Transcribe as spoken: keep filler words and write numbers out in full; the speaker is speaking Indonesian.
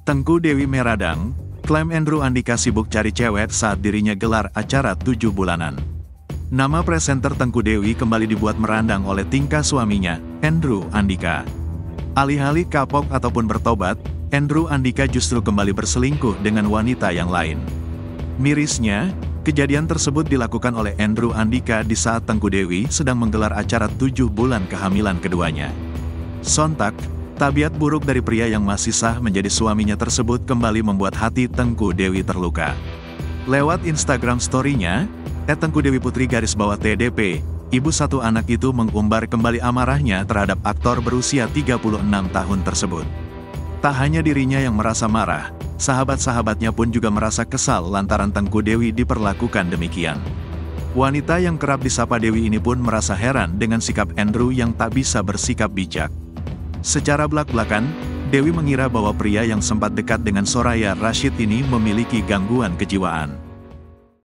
Tengku Dewi Meradang, klaim Andrew Andika sibuk cari cewek saat dirinya gelar acara tujuh bulanan. Nama presenter Tengku Dewi kembali dibuat merandang oleh tingkah suaminya, Andrew Andika. Alih-alih kapok ataupun bertobat, Andrew Andika justru kembali berselingkuh dengan wanita yang lain. Mirisnya, kejadian tersebut dilakukan oleh Andrew Andika di saat Tengku Dewi sedang menggelar acara tujuh bulan kehamilan keduanya. Sontak, tabiat buruk dari pria yang masih sah menjadi suaminya tersebut kembali membuat hati Tengku Dewi terluka. Lewat Instagram story-nya, et Tengku Dewi Putri garis bawah T D P, ibu satu anak itu mengumbar kembali amarahnya terhadap aktor berusia tiga puluh enam tahun tersebut. Tak hanya dirinya yang merasa marah, sahabat-sahabatnya pun juga merasa kesal lantaran Tengku Dewi diperlakukan demikian. Wanita yang kerap disapa Dewi ini pun merasa heran dengan sikap Andrew yang tak bisa bersikap bijak. Secara belak-belakan, Dewi mengira bahwa pria yang sempat dekat dengan Soraya Rashid ini memiliki gangguan kejiwaan.